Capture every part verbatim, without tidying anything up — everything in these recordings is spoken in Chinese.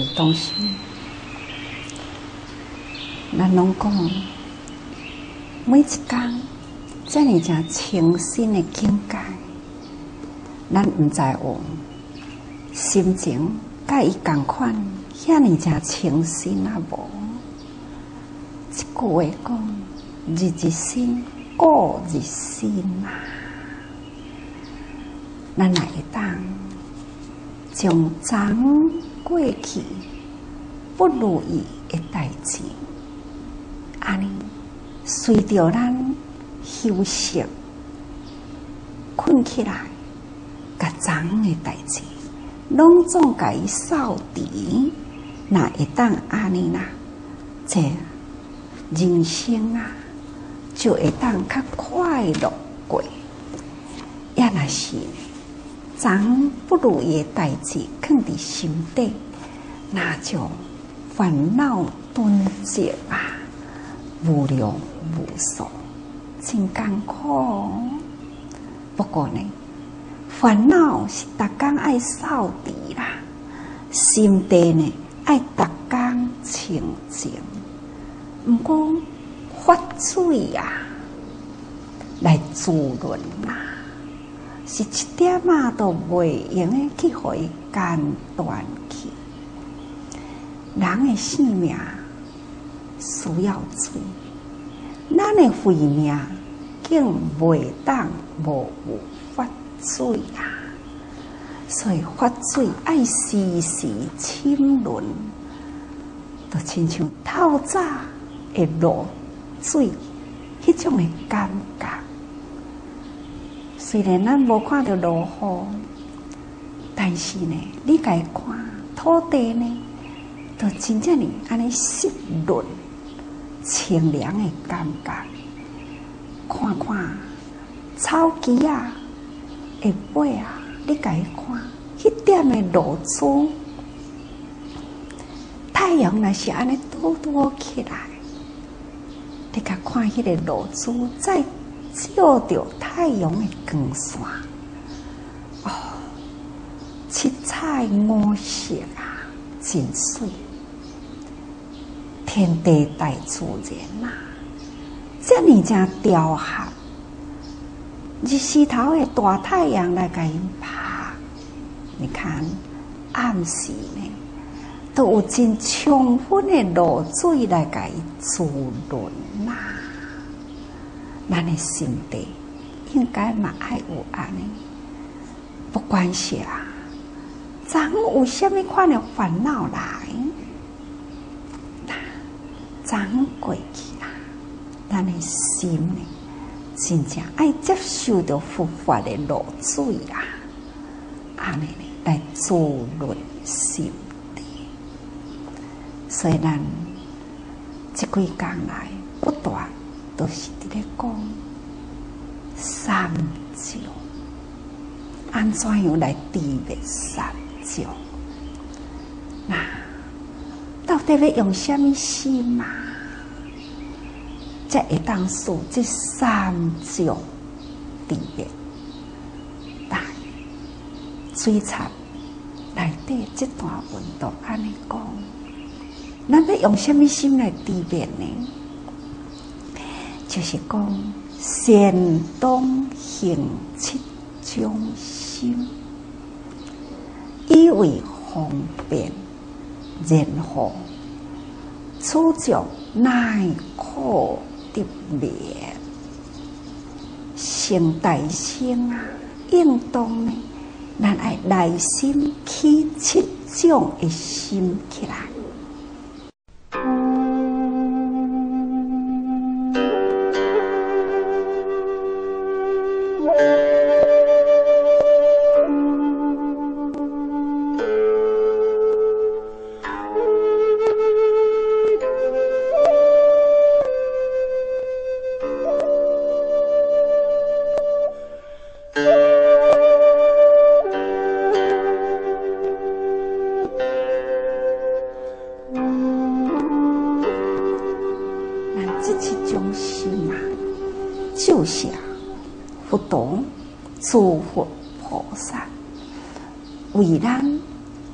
东西，咱拢讲，每一天这样正清新的境界，咱唔知有心情甲伊同款，遐尼正清新啊无？一句话讲，日日新，过日新啊！咱哪会当将昨过去不如意的代志，安尼随着咱休息困起来，甲昨的代志，拢总甲伊扫除，哪会当安尼啦？这人生啊，就会当较快乐过。也若是昨不如意的代志放伫心底，那就烦恼囤积啊，无量无数，真艰苦。不过呢，烦恼是逐工爱扫除啦，心地呢爱逐工清净。毋过发水啊，来滋润啦，是一点仔都袂用诶去互伊间断去。人诶性命需要水，咱诶慧命竟袂当无有发水啊！所以发水爱时时清润，就亲像透早会落水，迄种诶感觉。虽然咱无看到落雨，但是呢，你家看土地呢，就真正呢安尼湿润、清凉诶感觉。看看草枝啊，下尾啊，你家看迄点诶露珠，太阳若是安尼倒倒起来。你甲看迄个露珠，再照着太阳的光线，哦，七彩五色啊，真水！天地大自然啊，这么正调和，日时头的大太阳来甲因拍，你看暗时呢，都有真充分的露水来甲伊滋润啦。咱的心地应该嘛爱有安尼，不管是啦，昨有虾米款的烦恼来，昨过去啦，咱的心呢，真正爱接受着佛法的露水啦，安尼呢来滋润心地。所以咱这几天来不断都是伫咧讲三教，安怎样来治灭三教？那到底要用什么心啊？才会当使这三教治灭？但水禅内底这段文都安尼讲，咱要用什么心来治灭呢？就是讲，善当行七种心，以为方便，然后此种乃可得灭。成大乘啊，应当呢，咱爱内心起七种的心起来。就是啊，佛陀、诸佛菩萨为咱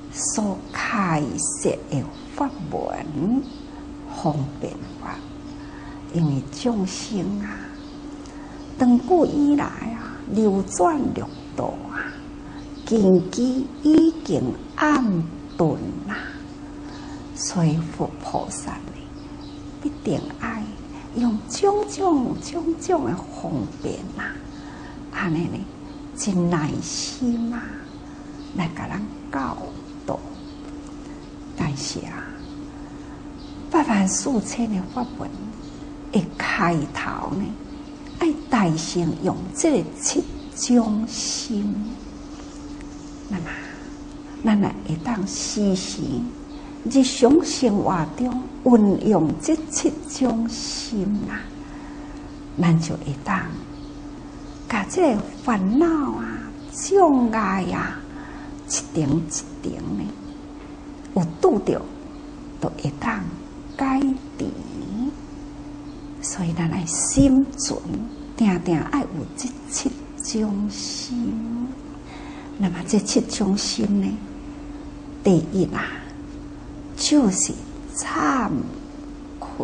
所开设的法门方便法，因为众生啊，长久以来啊，流转六道啊，根基已经暗顿啦，所以佛菩萨呢，必定爱用种种种种的方便啊，安尼呢，真耐心啊，来甲咱教导。但是啊，八万四千的法门一开头呢，爱大乘用这个七种心，那么咱也会当时时日常生活中运用这七种心啊，咱就会当把这个烦恼啊、障碍啊，一点一点呢，有拄着，都会当改变。所以咱来心存，定定爱有这七种心。那么这七种心呢，第一啦，就是惭愧。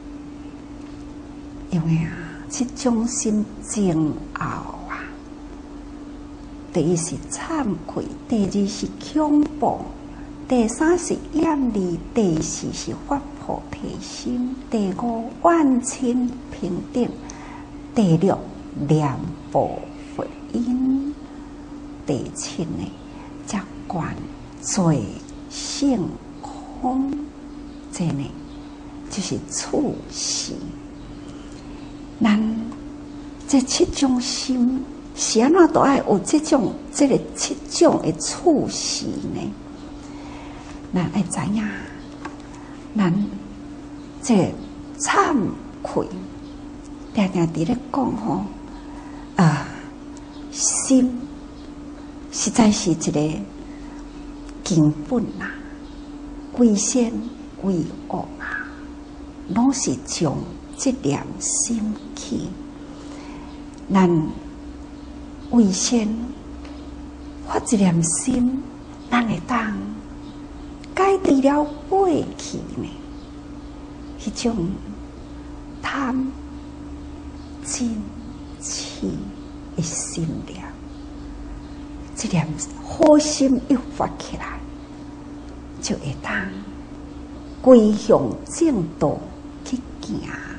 因为啊，七种心煎熬啊，第一是惭愧，第二是恐怖，第三是厌离，第四是发菩提心，第五万千平等，第六念佛佛音，第七呢则观罪性空，这呢就是处事。咱这七种心，是安怎都爱有这种这个七种的处事呢？咱爱知影，咱这惭愧，定定伫咧讲吼，啊，心实在是一个根本啊，归先归恶啊，拢是从这念心起。咱为先发一念心，咱会当改除了过去呢，迄种贪、嗔、痴的心念，这念好心一发起来，就会当归向正道去行。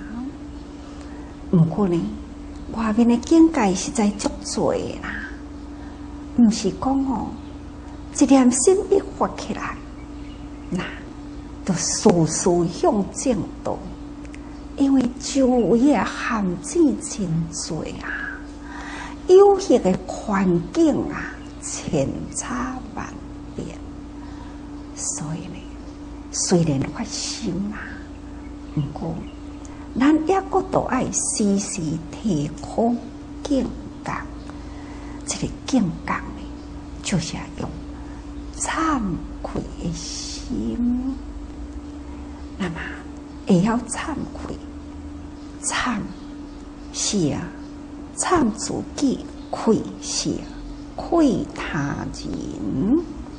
不过呢，外面的境界实在足多啦，不是讲哦，一念心一发起来，那就事事向正道，因为周围的陷阱真多啊，有迄个环境啊，千差万变，所以呢，虽然发心啊，不过咱也阁都爱时时提高境界。这个境界呢，就是要用惭愧的心。那么会晓惭愧，惭是啊，惭自己；愧是啊，愧他人。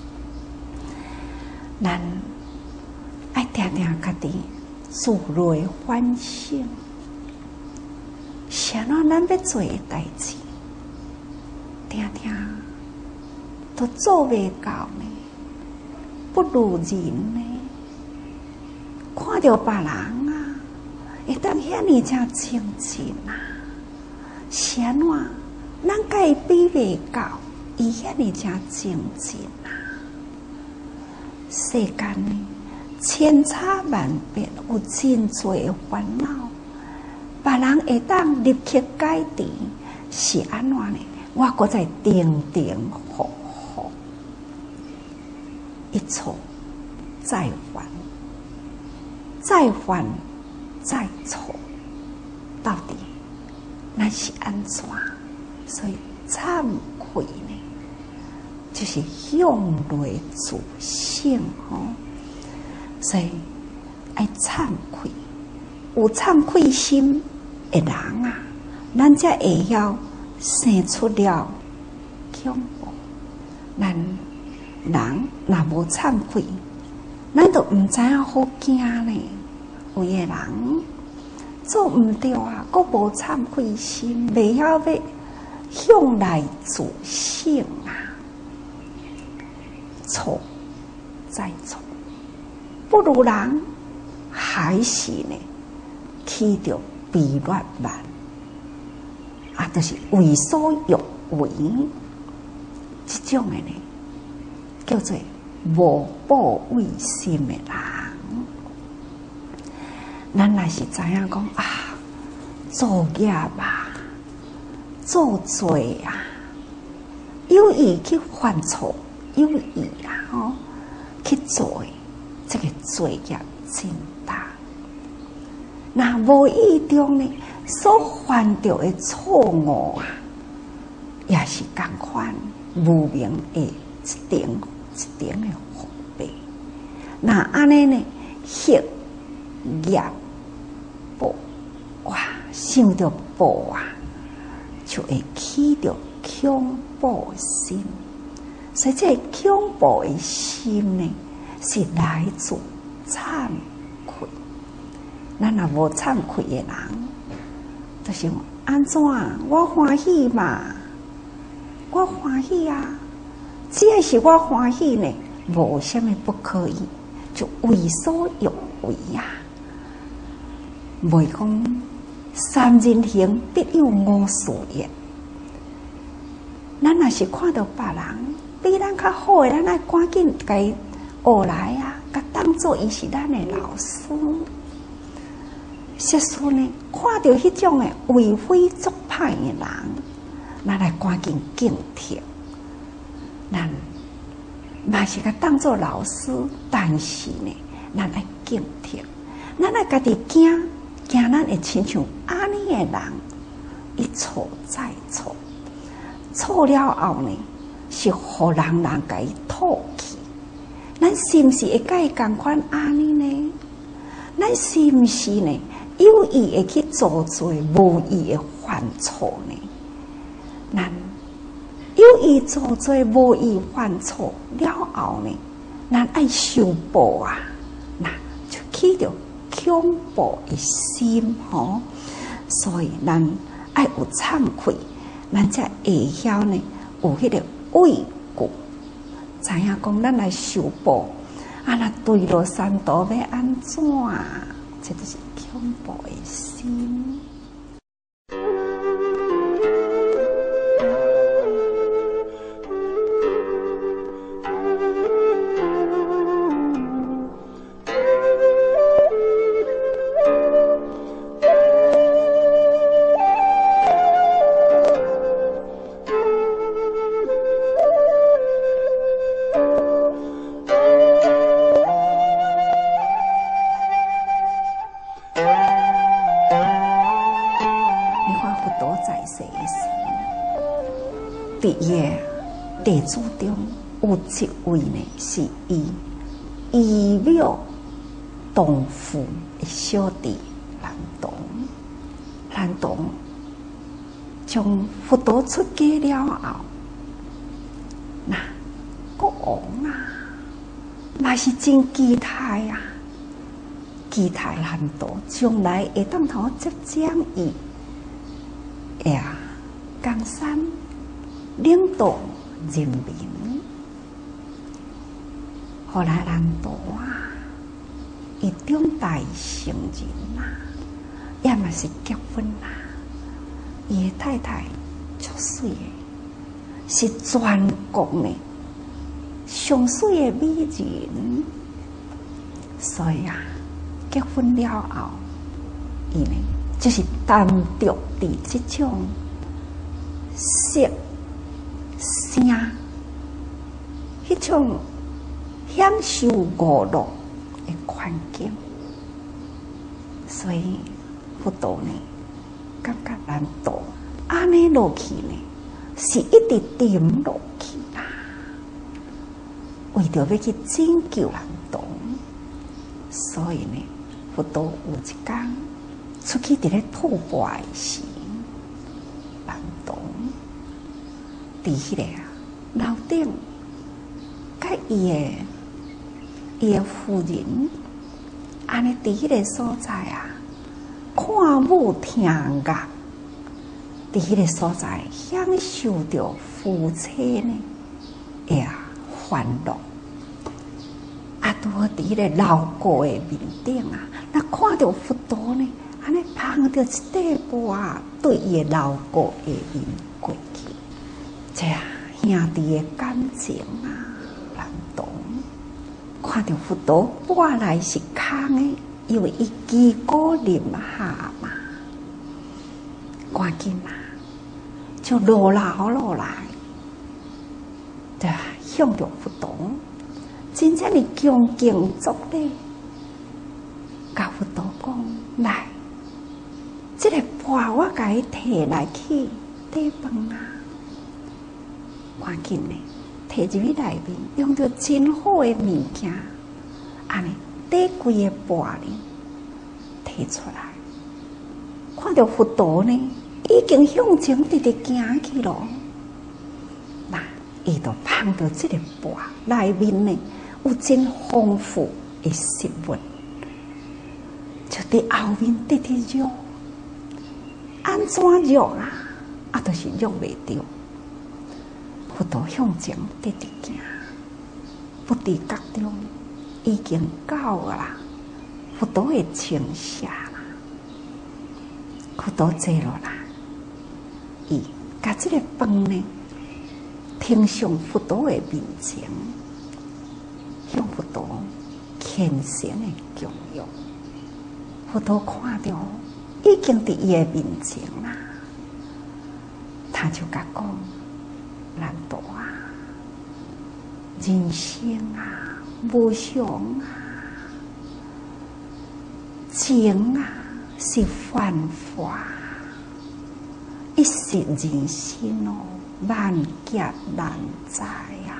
咱爱定定家己自内反省，是安怎咱要做的代志，定定都做袂到呢，不如人呢。看到别人啊，会当遐尼正清净啊，是安怎咱甲伊比袂到，伊遐尼正清净啊。世间呢，千差万别，有真多的烦恼，别人会当立刻改变，是安怎呢？我搁在定定好好，一错再犯，再犯再错，到底咱是安怎？所以惭愧呢，就是向内自省吼。所以爱惭愧，有惭愧心的人啊，咱才会晓生出了恐怖。咱人若无忏悔，咱就毋知影好惊呢。有个人做毋对啊，佫无忏悔心，袂晓要向内自省啊，错再错，不如人还是呢起着悲乱慢啊，就是为所欲为，这种的呢叫做无报畏心的人。咱若是知影讲啊，作业啊，做罪啊，有意去犯错，有意啊，吼、哦、去做的这个罪业真大。那无意中呢，所犯着的错误啊，也是同款无明的一点一点的福报。那安尼呢，业业报哇，想着报啊，就会起着恐怖心。所以这恐怖的心呢，是来自忏悔。咱若无忏悔的人，就是安怎？我欢喜嘛，我欢喜啊！只要是我欢喜呢，无什么不可以，就为所欲为呀。袂讲三人行必有我师焉。咱若是看到别人比咱较好的，咱爱赶紧甲伊学来啊，甲当作伊是咱的老师。实说呢，看到迄种的为非作歹的人，咱来赶紧警惕。咱嘛是甲当作老师，但是呢，咱爱警惕，咱爱家己惊。惊咱会亲像安尼的人，一错再错，错了后呢，是互人人甲伊唾弃。咱是毋是会甲伊共款安尼呢？咱是毋是呢？有意会去做罪，无意的犯错呢？咱有意做罪，无意犯错了后呢，咱爱受报啊，那就起着恐怖的心吼，所以咱爱有忏悔，咱才会晓呢有迄个畏惧，知影讲咱来受报，啊那对落三途要安怎？这就是恐怖的心。第一地主中有一位呢，是以仪表同父的小弟兰童。兰童将佛陀出家了后，那国王啊，嘛是真期待啊，期待兰童将来会当头接掌伊呀江山。领导人民，后来兰童啊，伊长大成人啦，也嘛是结婚啦。伊的太太足水的，是全国呢上水的美人。所以啊，结婚了后，伊呢就是单独伫这种色。声，迄种享受娱乐的环境，所以佛陀呢，感觉难度安尼落去呢，是一直沉落去啦。为着要去拯救兰童，所以呢，佛陀有一天出去伫咧吐蕃时，兰童。伫迄个啊楼顶， 甲伊的伊的夫人，安尼伫迄个所在啊，看舞听乐，伫迄个所在享受着夫妻呢，哎呀欢乐。啊，拄好伫迄个老过的面顶啊，那看到佛陀呢，安尼捧着一块钵，对伊的老过的面过去，这啊兄弟的感情啊，难懂。看到佛陀钵内是空的，因为伊几个啉下嘛，赶紧啊，就落老落来，对啊，向着佛陀。真正的恭敬作礼，甲佛陀讲来，这个钵我甲伊摕来去底饭啊，赶紧呢，摕入去内面，用着真好的物件，安尼底规个钵呢摕出来，看到佛陀呢，已经向前直直行去咯，那伊就捧到这个钵内面呢。有真丰富的食物，就伫后面直直肉，安怎肉啊？啊，都是肉袂着。佛陀向前直直行，不知觉中已经到了啦。佛陀会请下啦，佛陀坐落来，伊甲这个饭呢，呈上佛陀的面前。向佛陀虔诚的供养，佛陀看到已经伫伊的面前啦，他就甲讲：难道啊，人生啊，无常啊，情啊是幻化，一时人生哦，万劫难在啊。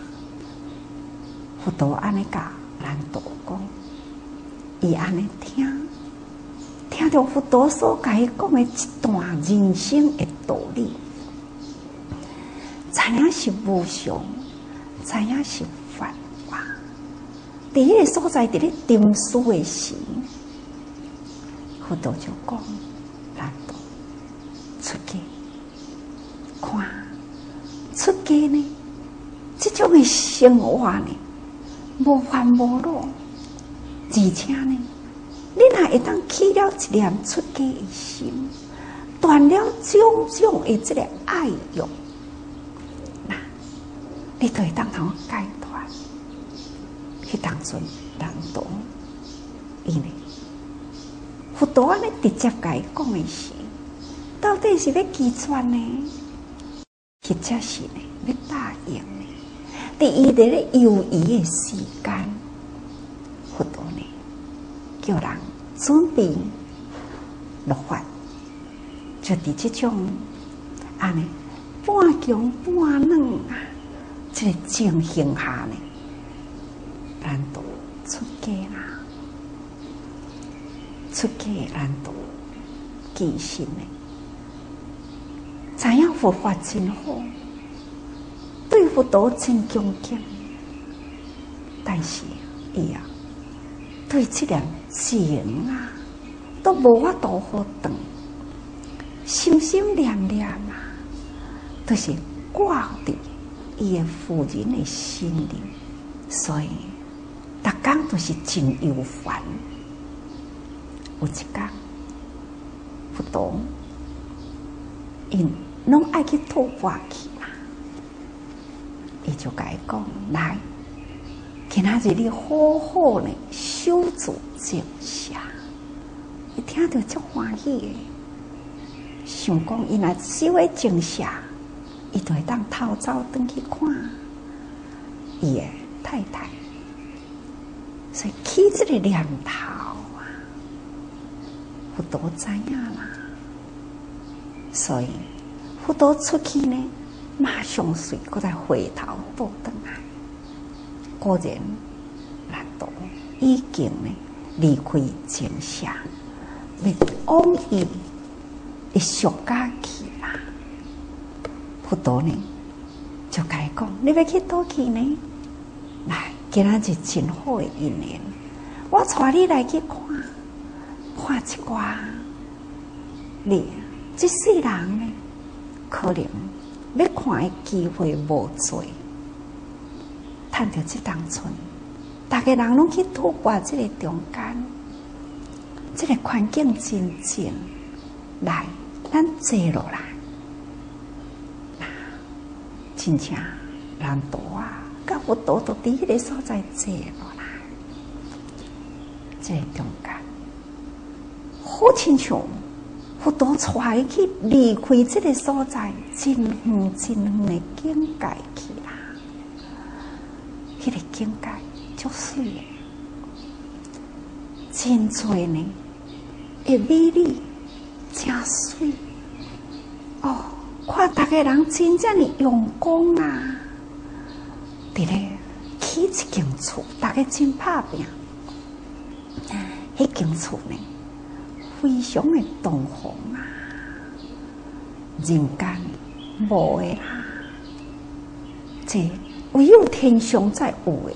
佛陀安尼甲难道讲，伊安尼听，听到佛陀所甲伊讲的一段人生的道理，知影是无常，知影是幻化。伫迄个所在，伫咧沉思的时，佛陀就讲：难道出家看出家呢？这种的生活呢？无烦无恼，而且呢，你若会当起了一念出家的心，断了种种的这个爱欲，那你就会当通解脱。迄当阵难懂，因为佛陀安尼直接甲伊讲的是，到底是要拒绝呢，或者是呢要答应呢？伫伊伫咧犹豫的时间，佛陀呢叫人准备落法，就伫这种安尼半强半软啊，这个情形下呢，难道出家啦？出家难道其实呢，知影佛法真好。对佛陀真恭敬，但是伊啊，对这点情啊，都无法度好断，心心念念啊，都是挂伫伊的夫人的心里，所以逐工都是真忧烦。有一天，佛陀因拢爱去吐蕃去。伊就甲伊讲：来，今仔日你好好呢修持静下。伊听到足欢喜的，想讲伊若修诶静下，伊就会当偷走转去看伊诶太太。所以起这个念头啊，佛陀知影啦。所以佛陀出去呢。马上随搁再回头倒转来，果然难道已经呢离开静下，要往伊的俗家去啦。佛陀呢就甲伊讲：你要去倒去呢？ 来，今仔日真好的一年，我带你来去看，看一寡你这世人呢，可能要看的机会无多，趁着这当春，大家人拢去度过这个中间，这个环境真静，来，咱坐落来，真正难度啊！甲佛陀都伫迄个所在坐落来，这个中间，好亲像佛陀带伊去离开这个所在，真远真远的境界去啦。迄、那个境界足水的，真多呢，会美丽，真水。哦，看大家人真正的用功啊！伫咧起一间厝，大家真拍拼。迄间厝呢，非常的东方啊，人间无的啦，这唯有天上才有的。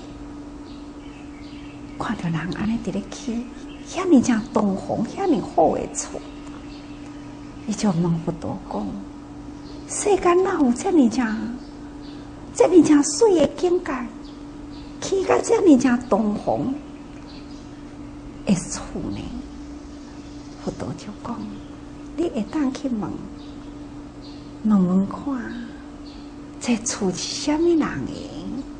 看到人安尼伫咧起，遐尼正东方，遐尼好的厝，伊就问佛陀讲：世间哪有遮尼正？这尔正水的境界，起到这尔正东方的厝呢？佛陀就讲：你会当去问，问问看，这厝是虾米人的？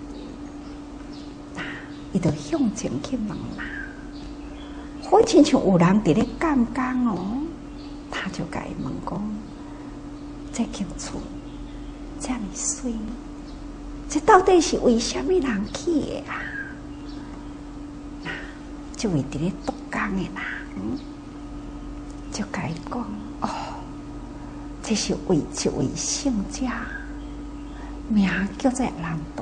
那伊就向前去问啦。好亲像有人伫咧干工哦，他就甲伊问讲：这间厝这么水？这到底是为什么人起的啊？那就为伫咧独工的人，就甲伊讲哦，这是为一位圣者，名叫做难度。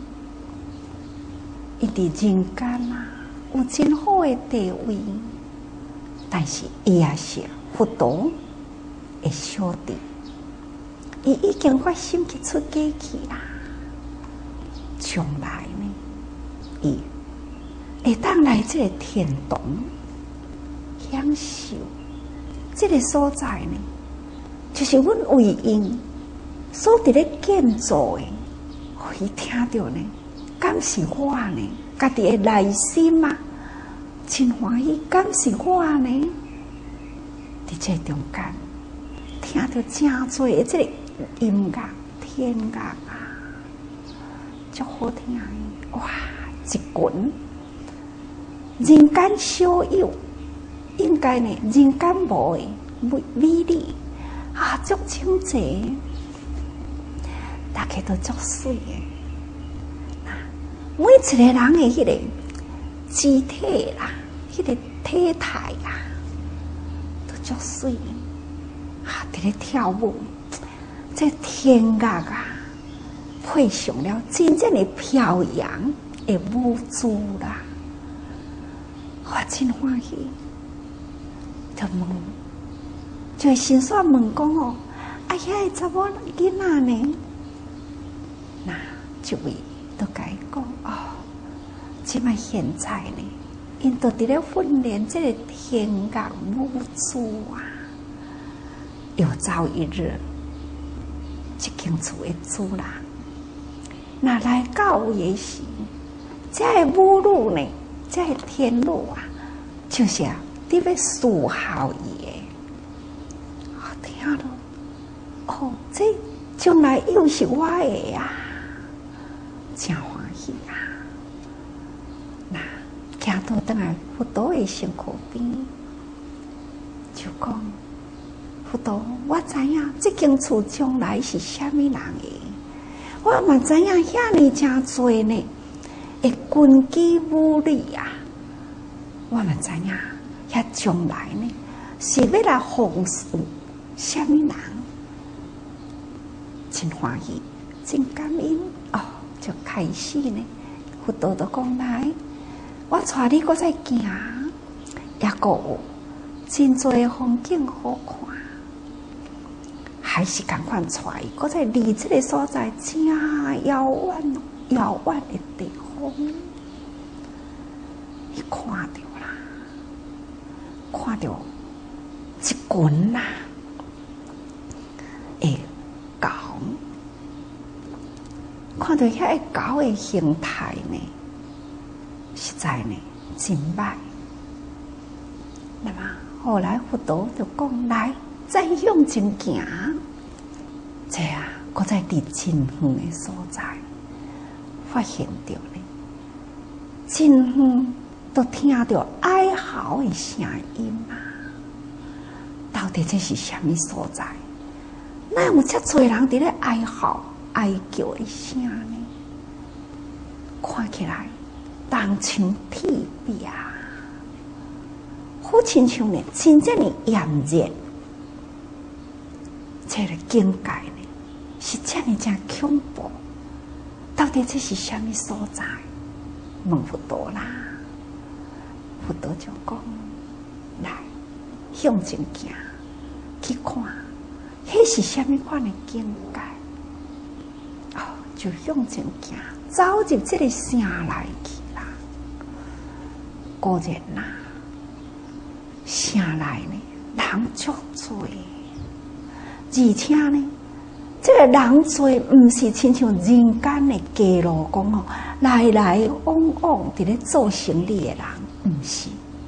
伊伫人间啊，有真好的地位，但是伊也是佛陀的小弟，伊已经发心去出家去啦。将来呢，伊会当来这个天堂享受这个所在呢，就是阮为因所伫咧建造的，互伊听到呢，敢是我呢？家己的内心啊，真欢喜，敢是我呢？伫这中间听到真多的这个音乐、天乐啊。足好听的，哇！一群人间少有，应该呢，人间无的美美丽啊，足清济，大家都足水的。每一个人的迄个肢体啦，迄、那个体态啦，都足水啊！伫咧跳舞，这天乐啊！配上了真正的飘扬的舞姿啦，我真欢喜。就问，就心煞问讲哦，啊遐个查某囡仔呢？那一位都甲伊讲哦，即摆现在呢，因都伫咧训练这个天乐舞姿啊。有朝一日，这间厝的主人。那来到的时，这个母女呢，这个天女啊，就是啊，伫要侍候伊的。我听了，哦，这将来又是我的呀，真欢喜啊！那行到倒来佛陀的身躯边，就讲：佛陀，我知影这间厝将来是虾米人的。我嘛知影遐尼真多呢，会群居舞女啊！我嘛知影遐将来呢，是要来奉侍什么人？真欢喜，真感恩哦！就开始呢，佛陀都讲来，我带你搁再行，也个有真多的风景好看。还是赶快带伊，搁再离这个所在真遥远遥远的地方。 伊看到啦，看到一群啦，诶，狗，看到遐个狗的形态呢，实在呢真歹。那么后来佛陀就讲来，再向前行，这啊，搁在伫真远的所在，发现着呢，真远都听到哀嚎的声音啊！到底这是什么所在？哪有遮多人伫咧哀嚎、哀叫的声呢？看起来，人像铁壁啊！好亲像呢，真正的炎热，这个境界呢，是这么真恐怖。到底这是什么所在？问佛陀啦，佛陀就讲：来，向前行，去看，迄是什么款的境界？哦，就向前行，走入这个城内去啦。果然啦。城内呢，人足多，而且呢，这个人多，唔是亲像人间的街路讲哦，来来往往伫咧做生意的人，唔是，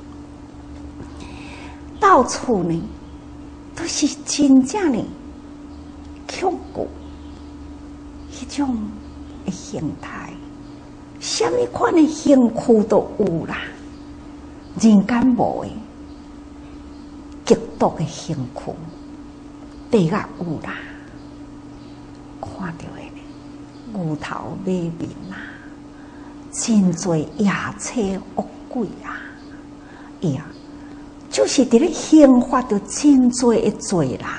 到处呢都是真正的恐怖，迄种的形态，什么款的兴趣都有啦，人间无的。极度的兴趣，地下有啦，看到的呢，牛头马面啦，真多野车恶鬼啊！哎呀，就是伫咧兴发着真多的罪人。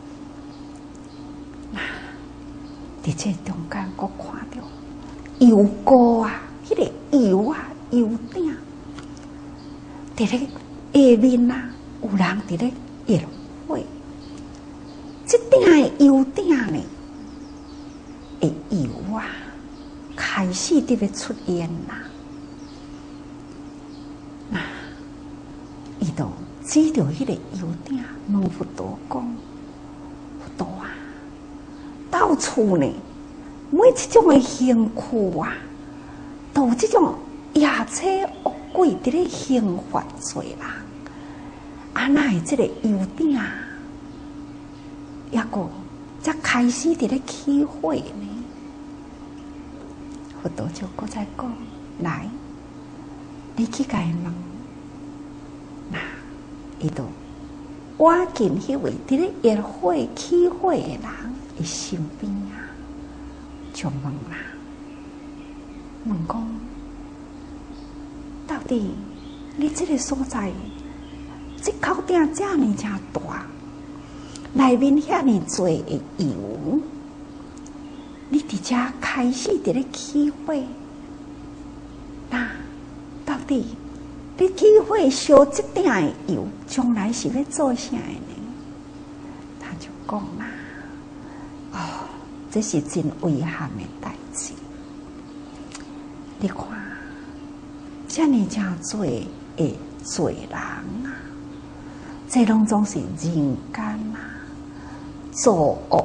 那伫这中间，我看到油锅啊，迄、那个油啊，油鼎，伫咧下面啊。有人伫咧热火，这顶的油鼎呢，的油啊，开始伫咧出烟啦。那伊就指着迄个油鼎，问佛陀讲：佛陀啊，到处呢，每一种的兴趣啊，都有这种野车恶鬼伫咧兴发罪啦。啊，那会这个油鼎啊，也个才开始伫咧起火呢。佛陀就搁再讲，来，你去甲伊问，那伊就挖进迄位伫咧热火起火的人的身边啊，就问啦，问讲，到底你这个所在？这口鼎这么正大，内面遐尼多的油，你伫遮开始伫咧起火，那到底你起火烧这鼎的油，将来是要做啥的呢？他就讲啦，哦，这是真遗憾的代志。你看，这么正多的罪人啊！这拢总是人间啊，作恶，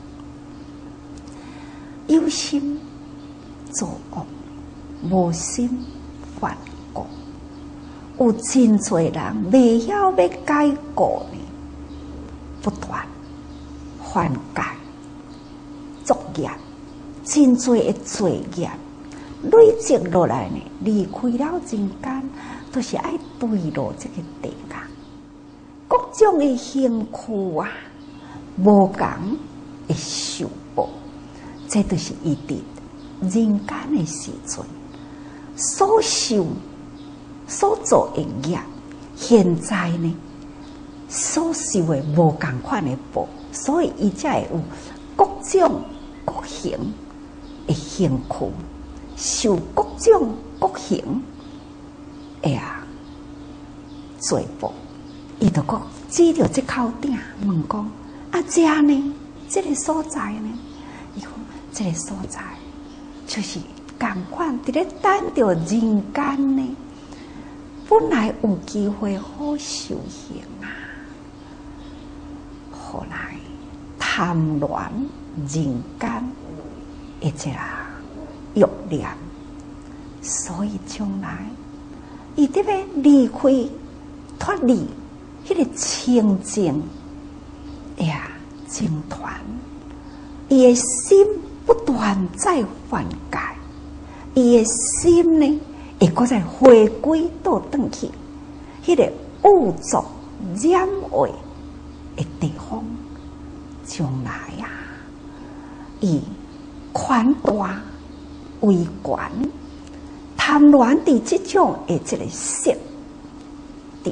有心作恶，无心犯过。有真多人未晓要改过呢，不断犯戒作业，真多的罪业累积落来呢，离开了人间，都是爱对落这个地界。各种的兴趣啊，无共的受报，这都是伊伫人间的时阵所受、所做的业。现在呢，所受的无共款的报，所以伊才会有各种各型的兴趣，受各种各型的啊罪报。伊就讲指着这口鼎问讲：啊，这呢？这个所在呢？伊讲这个所在就是同款，伫咧等着人间呢，本来有机会好修行啊，后来贪恋人间一只欲念，所以将来伊得要离开、脱离迄个清净呀净团，伊的心不断在犯改，伊的心呢会搁再回归倒转去，迄个污浊染秽的地方，将来啊，伊权大位悬，贪恋伫即种的即个色顶，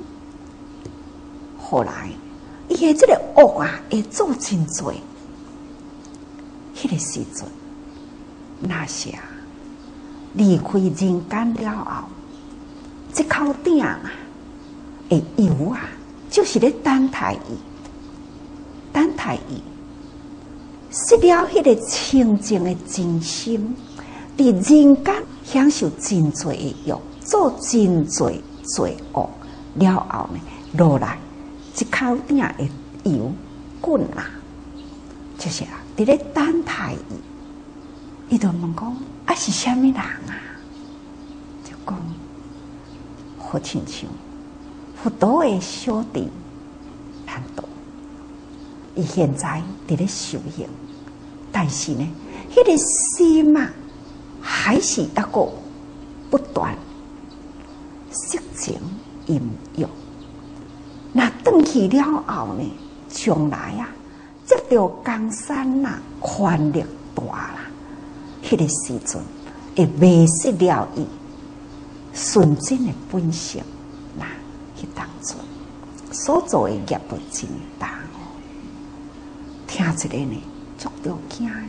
后来伊的即个恶啊会做真多。迄个时阵，那些离开人间了后，这口鼎啊，会油啊，就是咧等待伊，等待伊失了迄个清净的真心，伫人间享受真多的欲，做真多罪恶了后呢，落来这口鼎的油滚啊，就是啊。伫咧等待伊，伊就问讲：啊是虾米人啊？就讲好亲像佛陀的小弟难道伊现在伫咧修行，但是呢，迄个心啊，还是一个不断色情淫欲。那转去了后呢，将来啊。接到江山啦，权力大啦，迄个时阵会迷失了伊纯真的本性，那迄当中所做的业都真重哦。听一个呢，足着惊的，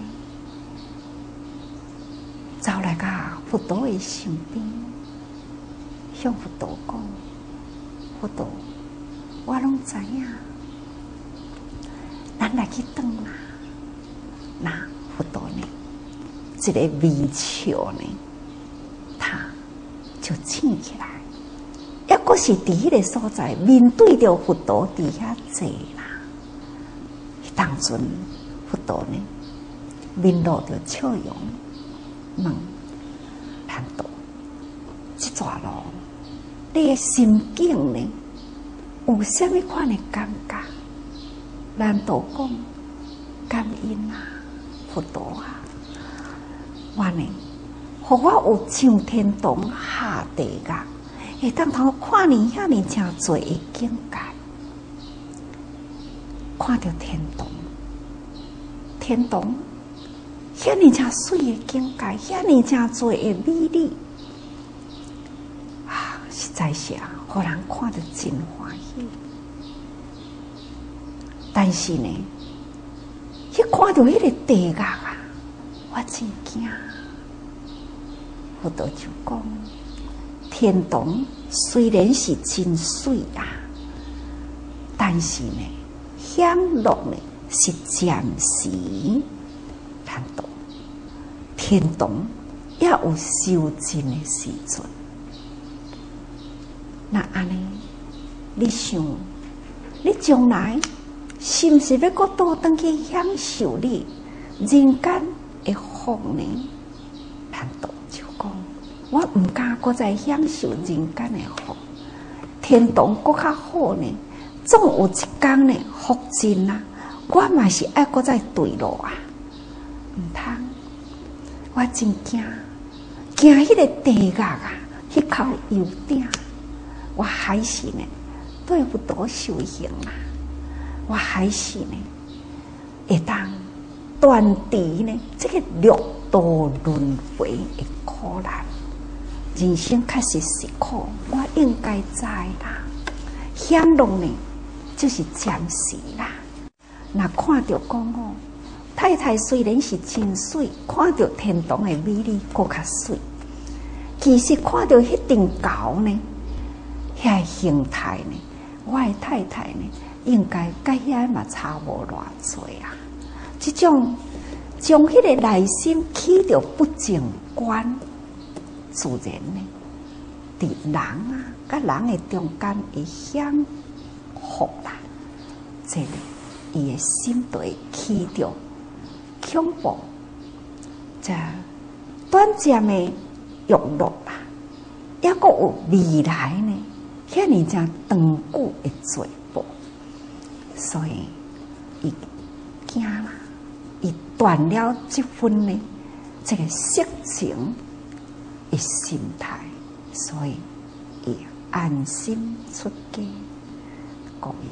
走来甲佛陀的身边，向佛陀讲：佛陀，我拢知影。咱来去转啦，那佛陀呢？一个微笑呢，他就醒起来，抑阁是伫迄个所在面对着佛陀伫遐坐啦。当阵佛陀呢，面露着笑容，问：难道这段路你的心境呢，有啥物款的感觉？难道讲感恩啊，佛陀啊，我呢，互我有上天堂下地狱，会当通看见遐尼诚侪的境界，看到天堂，天堂遐尼诚水的境界，遐尼诚侪的美丽啊，实在是啊，互人看得真欢喜。但是呢，迄看到迄个地狱啊，我真惊。佛陀就讲，天堂虽然是真水啊，但是呢，享乐呢是暂时。难道天堂也有修真的时阵？那安尼，你想，你将来？是毋是要搁倒转去享受你人间的福呢？难道就讲我毋敢搁再享受人间的福，天堂搁较好呢？总有一天呢，福尽啊，我嘛是爱搁再对路啊，毋通，我真惊，惊迄个地狱啊，迄口油鼎，我还是呢对不多修行啊。我还是呢，会当断除呢这个六道轮回的苦难。人生确实是苦，我应该知啦。享乐呢，就是暂时啦。那看到讲哦，太太虽然是真水，看到天堂的美丽更较水，其实看到迄顶高呢，遐形态呢，我的太太呢。应该甲遐嘛差无偌济啊！这种将迄个内心起着不正观，自然呢，伫人啊，甲人的中间会享福啦。这个伊的心就会起着恐怖，这短暂的欲乐啦，抑阁有未来呢，遐尼正长久的罪报，所以伊惊啦。伊断了这份呢，这个色情的心态，所以伊安心出家。各位，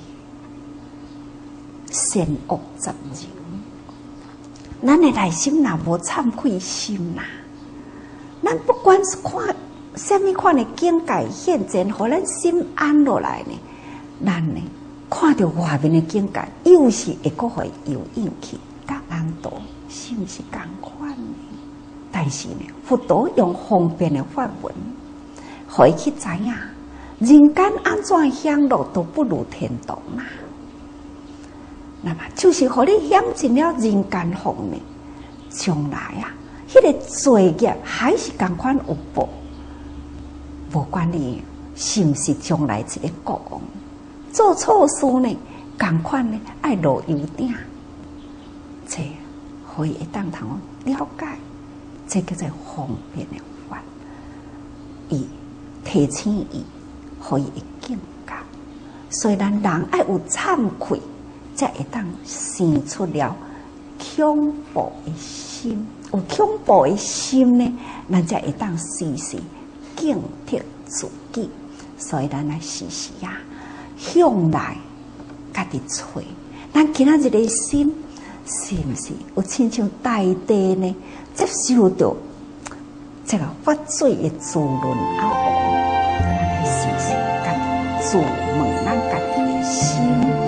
善恶杂人，咱的内心若无忏悔心啦，咱不管是看什么款的境界现前，互咱心安落来呢，咱呢看到外面的境界，又是会阁会有应去。甲难度是毋是共款呢？但是呢，佛陀用方便的法文，互伊去知影，人间安怎享乐都不如天堂啦。那么就是互你享尽了人间福呢，将来啊，迄、那个罪业还是共款有报，无管你是毋是将来一个国王，做错事呢，共款呢爱落油鼎。这可以会当通了解，这叫做方便的法。伊提醒伊，可以会警觉。虽然人爱有惭愧，才会当生出了恐怖的心。有恐怖的心呢，咱才会当时时警惕自己。所以咱来时时啊，向内家己找，咱今仔日的心。是毋是有亲像大地呢？接受到这个发水的滋润啊，咱来时时家己自问咱家己的心。